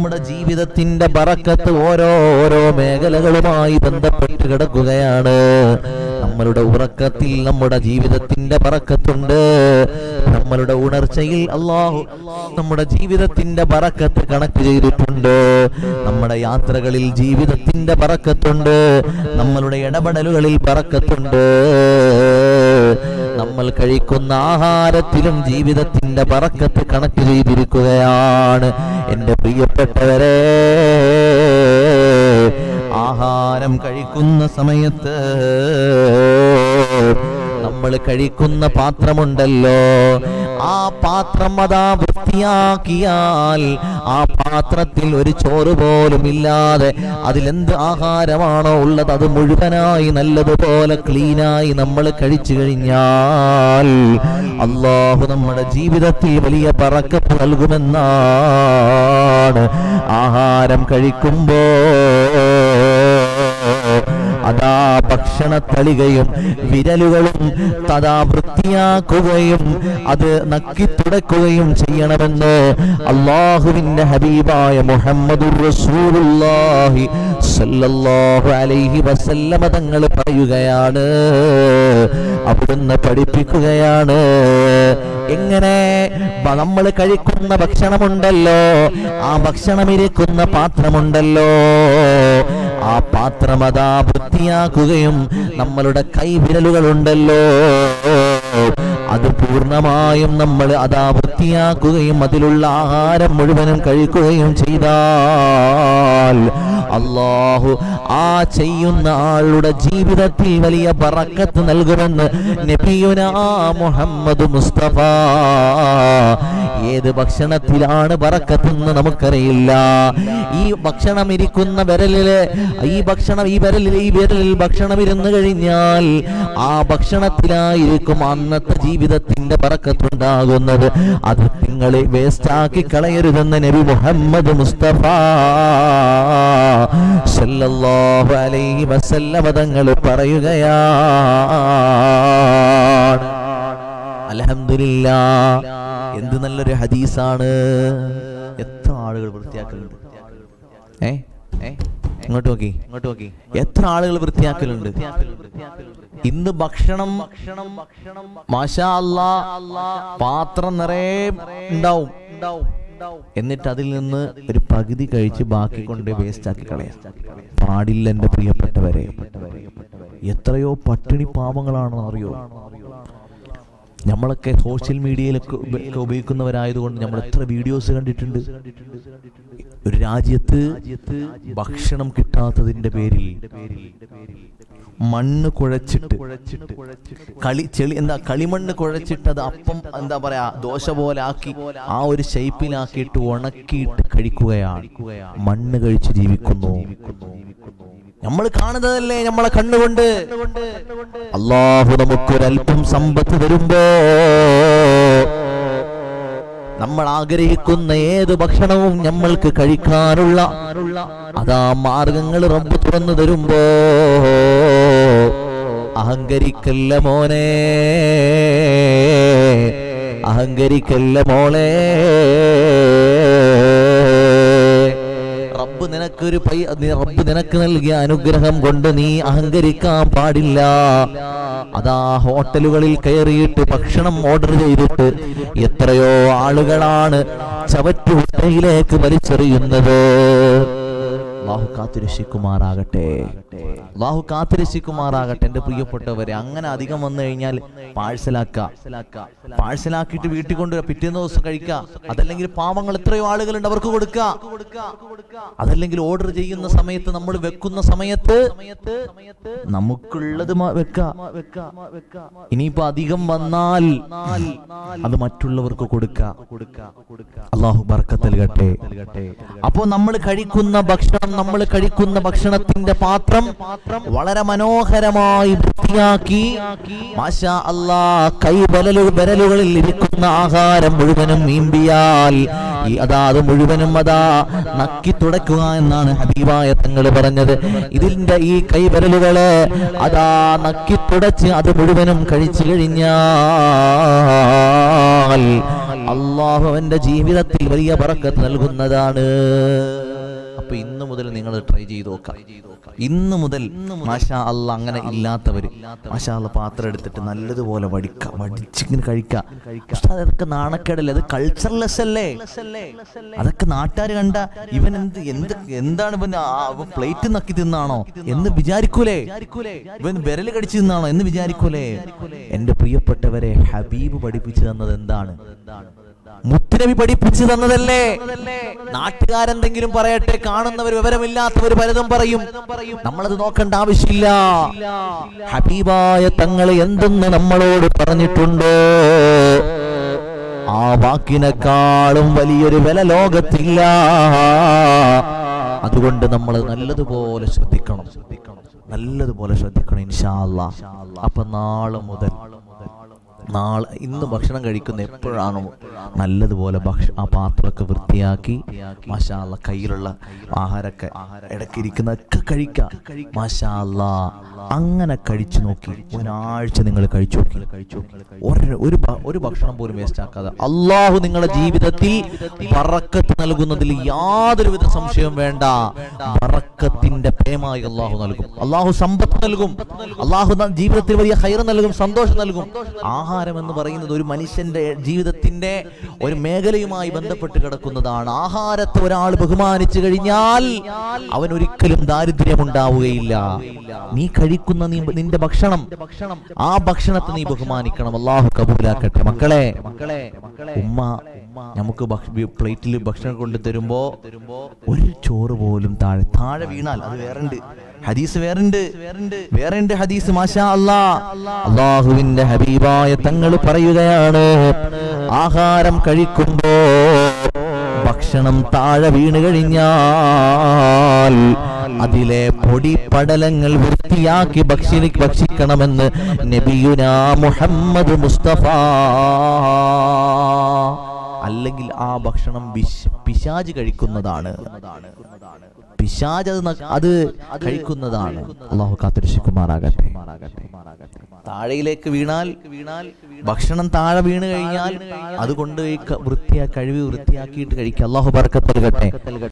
നമ്മുടെ ജീവിതത്തിന്റെ ബറക്കത്ത് ഓരോ മേഖലകളുമായി ബന്ധപ്പെട്ട് കിടക്കുകയാണ്. നമ്മളുടെ ഉറക്കത്തിൽ നമ്മുടെ ജീവിതത്തിന്റെ ബറക്കത്തുണ്ട്. നമ്മളുടെ ഉണർച്ചയിൽ അല്ലാഹു നമ്മുടെ ജീവിതത്തിന്റെ ബറക്കത്ത് കണക്ക് ചെയ്തിട്ടുണ്ട്. നമ്മുടെ യാത്രകളിൽ ജീവിതത്തിന്റെ ബറക്കത്തുണ്ട്. നമ്മളുടെ ഇടപെടലുകളിൽ ബറക്കത്തുണ്ട്. നമ്മൾ കഴിക്കുന്ന ആഹാരത്തിലും ജീവിതത്തിന്റെ ബറക്കത്ത് കണക്ക് ചെയ്തിരിക്കുകയാണ്. എൻ്റെ പ്രിയപ്പെട്ടവരെ, ആഹാരം കഴിക്കുന്ന സമയത്ത് നമ്മൾ കഴിക്കുന്ന പാത്രമുണ്ടല്ലോ, ആ പാത്രം അതാ വൃത്തിയാക്കിയാൽ ആ പാത്രത്തിൽ ഒരു ചോറ് പോലും ഇല്ലാതെ അതിലെന്ത് ആഹാരമാണോ ഉള്ളത് അത് മുഴുവനായി നല്ലതുപോലെ ക്ലീനായി നമ്മൾ കഴിച്ചു കഴിഞ്ഞാൽ അല്ലാഹു നമ്മുടെ ജീവിതത്തിൽ വലിയ ബറക്കത്ത് നൽകുമെന്നാണ്. ആഹാരം കഴിക്കുമ്പോൾ അതാ ഭക്ഷണത്തളികയും വിരലുകളും തഥാ വൃത്തിയാക്കുകയും അത് നക്കി തുടക്കുകയും ചെയ്യണമെന്ന് അല്ലാഹുവിന്റെ ഹബീബായ മുഹമ്മദുർ റസൂലുള്ളാഹി സല്ലല്ലാഹു അലൈഹി വസല്ലമ തങ്ങൾ പറയുകയാണ്. അവിടുന്ന് പഠിപ്പിക്കുകയാണ്. എങ്ങനെ നമ്മൾ കഴിക്കുന്ന ഭക്ഷണമുണ്ടല്ലോ, ആ ഭക്ഷണം ഇരിക്കുന്ന പാത്രമുണ്ടല്ലോ, ആ പാത്രം അതാ വൃത്തിയാക്കുകയും നമ്മളുടെ കൈവിരലുകളുണ്ടല്ലോ അത് പൂർണ്ണമായും നമ്മൾ അതാ വൃത്തിയാക്കുകയും അതിലുള്ള ആഹാരം മുഴുവനും കഴിക്കുകയും ചെയ്താൽ അല്ലാഹു ആ ചെയ്യുന്ന ആളുടെ ജീവിതത്തിൽ വലിയ ബറക്കത്ത് നൽകുമെന്ന് നബിയുനാ മുഹമ്മദ് മുസ്തഫ. ഏത് ഭക്ഷണത്തിലാണ് ബറക്കത്തെന്ന് നമുക്കറിയില്ല. ഈ ഭക്ഷണം ഇരിക്കുന്ന വിരലില് ഈ വിരലിൽ ഭക്ഷണം ഇരുന്നു കഴിഞ്ഞാൽ ആ ഭക്ഷണത്തിലായിരിക്കും അന്നത്തെ ജീവിതത്തിന്റെ ബറക്കത്തുണ്ടാകുന്നത്. അത് നിങ്ങൾ വേസ്റ്റാക്കി കളയരുതെന്ന് നബി മുഹമ്മദ് മുസ്തഫ സല്ലല്ലാഹു അലൈഹി വസല്ലമ തങ്ങൾ പറയുകയാണ്. അൽഹംദുലില്ലാഹ്, എന്ത് നല്ലൊരു ഹദീസാണ്. എത്ര ആളുകൾ വൃത്തിയാക്കലുണ്ട്, ഇങ്ങോട്ട് നോക്കി എത്ര ആളുകൾ വൃത്തിയാക്കലുണ്ട്. ഇന്ന് ഭക്ഷണം മാഷാ അല്ലാഹ് പാത്രം നിറയെ ഉണ്ടാവും, എന്നിട്ട് അതിൽ നിന്ന് ഒരു പകുതി കഴിച്ച് ബാക്കി കൊണ്ട് വേസ്റ്റ് ആക്കി കളയാൻ പാടില്ല. എൻ്റെ പ്രിയപ്പെട്ടവരെ, എത്രയോ പട്ടിണി പാവങ്ങളാണെന്ന് അറിയോ? നമ്മളൊക്കെ സോഷ്യൽ മീഡിയയിലൊക്കെ ഉപയോഗിക്കുന്നവരായതുകൊണ്ട് നമ്മൾ എത്ര വീഡിയോസ് കണ്ടിട്ടുണ്ട്. ഒരു രാജ്യത്ത് ഭക്ഷണം കിട്ടാത്തതിന്റെ പേരിൽ മണ്ണ് കുഴച്ചിട്ട് കളിമണ്ണ് കുഴച്ചിട്ട് അത് അപ്പം എന്താ പറയാ ദോശ പോലെ ആക്കി ആ ഒരു ഷേപ്പിലാക്കിയിട്ട് ഉണക്കിയിട്ട് കഴിക്കുകയാണ്. മണ്ണ് കഴിച്ച് ജീവിക്കുന്നു. നമ്മൾ കാണുന്നതല്ലേ നമ്മളെ കണ്ണുകൊണ്ട്. അല്ലാഹു നമുക്കൊരൽപ്പം സമ്പത്ത് തരുമ്പോ നമ്മൾ ആഗ്രഹിക്കുന്ന ഏത് ഭക്ഷണവും നമ്മൾക്ക് കഴിക്കാനുള്ള അതാ മാർഗങ്ങൾ റബ്ബ് തുറന്നു തരുമ്പോ അഹങ്കരിക്കല്ല മോനെ, അഹങ്കരിക്കല്ല മോളെ. റബ്ബ് നിനക്ക് നൽകിയ അനുഗ്രഹം കൊണ്ട് നീ അഹങ്കരിക്കാൻ പാടില്ല. അതാ ഹോട്ടലുകളിൽ കയറിയിട്ട് ഭക്ഷണം ഓർഡർ ചെയ്തിട്ട് എത്രയോ ആളുകളാണ് ചവറ്റുകുട്ടയിലേക്ക് വലിച്ചെറിയുന്നത്. അല്ലാഹു കാത്തുരക്ഷിക്കുമാറാകട്ടെ, അല്ലാഹു കാത്തുരക്ഷിക്കുമാറാകട്ടെ. എൻ്റെ പ്രിയപ്പെട്ടവരെ, അങ്ങനെ അധികം വന്നു കഴിഞ്ഞാൽ പാഴ്സലാക്കിയിട്ട് വീട്ടിൽ കൊണ്ടുവരാ, പിറ്റേന്ന് ദിവസം കഴിക്കുക. അതല്ലെങ്കിൽ പാവങ്ങൾ എത്രയോ ആളുകളുണ്ട്, അവർക്ക് കൊടുക്കുക. അതല്ലെങ്കിൽ ഓർഡർ ചെയ്യുന്ന സമയത്ത് നമ്മൾ വെക്കുന്ന സമയത്ത് നമുക്കുള്ളത് വെക്കുക. ഇനിയിപ്പോ അധികം വന്നാൽ അത് മറ്റുള്ളവർക്ക് കൊടുക്കുക. അല്ലാഹു ബർക്കത്ത് നൽകട്ടെ. അപ്പോ നമ്മൾ കഴിക്കുന്ന ഭക്ഷണത്തിന്റെ പാത്രം വളരെ മനോഹരമായി വൃത്തിയാക്കി മാഷാ അല്ലാഹ് വിരലുകളിൽ ഇരിക്കുന്ന ആഹാരം മുഴുവനും വീമ്പിയാൽ അത് മുഴുവനും അതാ നക്കി തുടയ്ക്കുക എന്നാണ് ഹബീബായ തങ്ങൾ പറഞ്ഞത്. ഇതിന്റെ ഈ കൈവിരലുകള് അതാ നക്കി തുടച്ച് അത് മുഴുവനും കഴിച്ചു കഴിഞ്ഞാൽ അല്ലാഹു അവന്റെ ജീവിതത്തിൽ വലിയ ബറക്കത്ത് നൽകുന്നതാണ്. അപ്പൊ ഇന്നു മുതൽ നിങ്ങൾ ട്രൈ ചെയ്ത് നോക്കാം. ഇന്നു മുതൽ മാഷാ അല്ലാഹ് അങ്ങനെ ഇല്ലാത്തവര് മാഷാ അല്ലാഹ് പാത്രം എടുത്തിട്ട് നല്ലതുപോലെ വടിച്ചിങ്ങനെ കഴിക്കാം. അതൊക്കെ നാണക്കേടല്ലേ, അത് കൾച്ചർലെസ് അല്ലേ? അതൊക്കെ നാട്ടുകാർ കണ്ട ഇവൻ എന്താണ് ഇവൻ പ്ലേറ്റ് നക്കി തിന്നാണോ എന്ന് വിചാരിക്കൂലേ? ഇവൻ വിരല് കടിച്ചു തിന്നാണോ എന്ന് വിചാരിക്കൂലേ? എന്റെ പ്രിയപ്പെട്ടവരെ, ഹബീബ് പഠിപ്പിച്ചു തന്നത് എന്താണ്? മുത്തുനബി പഠിപ്പിച്ചു തന്നതല്ലേ? നാട്ടുകാരെന്തെങ്കിലും പറയട്ടെ, കാണുന്നവർ വിവരമില്ലാത്തവർ പലതും പറയും, നമ്മളത് നോക്കേണ്ട ആവശ്യമില്ല. ഹബീബായ തങ്ങളെ എന്തെന്ന് നമ്മളോട് പറഞ്ഞിട്ടുണ്ടോ, ആ വാക്കിനെക്കാളും വലിയൊരു വില ലോകത്തില്ല. അതുകൊണ്ട് നമ്മൾ നല്ലതുപോലെ ശ്രദ്ധിക്കണം, നല്ലതുപോലെ ശ്രദ്ധിക്കണം ഇൻഷാ അല്ലാഹ്. അപ്പൊ ഇന്ന് ഭക്ഷണം കഴിക്കുന്ന എപ്പോഴാണോ നല്ലതുപോലെ ആ പാത്രമൊക്കെ വൃത്തിയാക്കി മാഷാ അല്ലാഹ് കയ്യിലുള്ള ആഹാരമൊക്കെ ഇടയ്ക്കിരിക്കുന്നതൊക്കെ കഴിക്കാം. മാഷാ അല്ലാഹ് അങ്ങനെ കഴിച്ചു നോക്കി, ഒരാഴ്ച നിങ്ങൾ കഴിച്ചു നോക്കി, ഒരു ഭക്ഷണം പോലും വേസ്റ്റ് ആക്കാതെ അല്ലാഹു നിങ്ങളുടെ ജീവിതത്തിൽ ബറക്കത്ത് നൽകുന്നതിൽ യാതൊരുവിധ സംശയവും വേണ്ട. ബറക്കത്തിന്റെ പേമായി അല്ലാഹു നൽകും, അല്ലാഹു സമ്പത്ത് നൽകും, അല്ലാഹു ജീവിതത്തിൽ വലിയ ഖൈർ നൽകും, സന്തോഷം നൽകും. ആഹാരം എന്ന് പറയുന്നത് ഒരു മനുഷ്യന്റെ ജീവിതത്തിന്റെ ഒരു മേഖലയുമായി ബന്ധപ്പെട്ട് കിടക്കുന്നതാണ്. ആഹാരത്തെ ഒരാൾ ബഹുമാനിച്ചു കഴിഞ്ഞാൽ അവൻ ഒരിക്കലും ദാരിദ്ര്യം ഉണ്ടാവുകയില്ല. നീ കഴിക്കുന്ന നിന്റെ ഭക്ഷണം, ആ ഭക്ഷണത്തെ നീ ബഹുമാനിക്കണം. അല്ലാഹു കബൂലാക്കട്ടെ. മക്കളെ, ഉമ്മ നമുക്ക് പ്ലേറ്റിൽ ഭക്ഷണം കൊണ്ടു തരുമ്പോ ഒരു ചോറ് പോലും താഴെ വീണാൽ അത് വേറുണ്ട് ഹദീസ്, വേറുണ്ട് ഹദീസ്. മാഷാ അല്ലാഹ്, അല്ലാഹുവിന്റെ ഹബീബായ തങ്ങൾ പറയുകയാണ്, ആഹാരം കഴിക്കുമ്പോ ഭക്ഷണം താഴെ വീണ് കഴിഞ്ഞാൽ അതിലെ പൊടിപടലങ്ങൾ വൃത്തിയാക്കി ഭക്ഷിക്കണമെന്ന് നബിയുനാ മുഹമ്മദ് മുസ്തഫ. അല്ലെങ്കിൽ ആ ഭക്ഷണം പിശാച് കഴിക്കുന്നതാണ്, പിശാച് അത് കഴിക്കുന്നതാണ്. അല്ലാഹു കാത്തുരക്ഷിക്കുമാറാകട്ടെ. താഴയിലേക്ക് വീണാൽ, ഭക്ഷണം താഴെ വീണ് കഴിഞ്ഞാൽ അതുകൊണ്ട് കഴുകി വൃത്തിയാക്കിയിട്ട് കഴിക്കുക. അല്ലാഹു ബർക്കത്ത് നൽകട്ടെ.